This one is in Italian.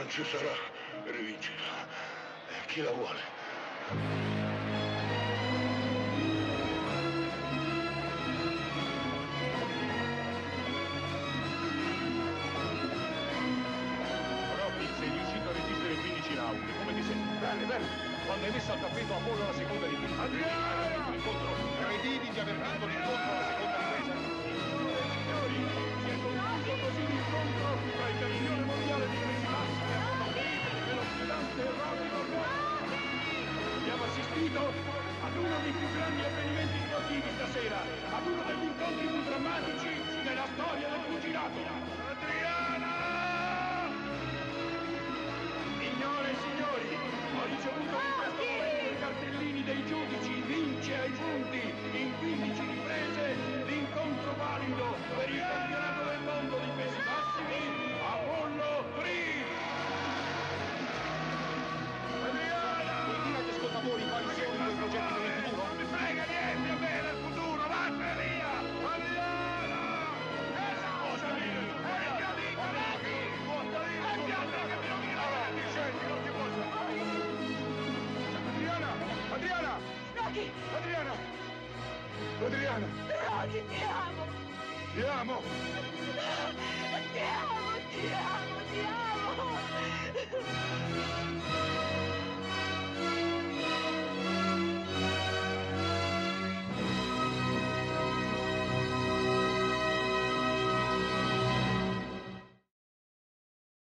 Non ci sarà rivincita. Chi la vuole? Sei riuscito a resistere 15 round, come ti senti? Bene, bene. Quando hai messo al tappeto Apollo alla seconda ripresa, l'incontro, credivi di aver vinto l'incontro alla seconda ripresa? Signori, si è concluso così l'incontro tra il campione mondiale di pesi bassi e lo sfidante Rocky Balboa. Abbiamo assistito ad uno dei più grandi avvenimenti sportivi stasera, ad uno degli incontri più drammatici nella storia del pugilato. Adriana! Signore e signori, ho ricevuto in questo momento i cartellini dei giudici, vince ai punti in 15 riprese l'incontro valido per il campionato del mondo di pesi bassi, Apollo 3! Adriana! Vuoi dire agli ascoltatori quali sono i tuoi progetti per il futuro? Non mi frega niente a me del futuro, vattene via! Adriana! Scusami! È il mio amico, Rocky! È il mio amico che mi rovina la vita! Scendi, non ti posso! Adriana! Adriana! Rocky! Adriana! Adriana! Rocky, ti amo! Ti amo! Ti amo, ti amo, ti amo!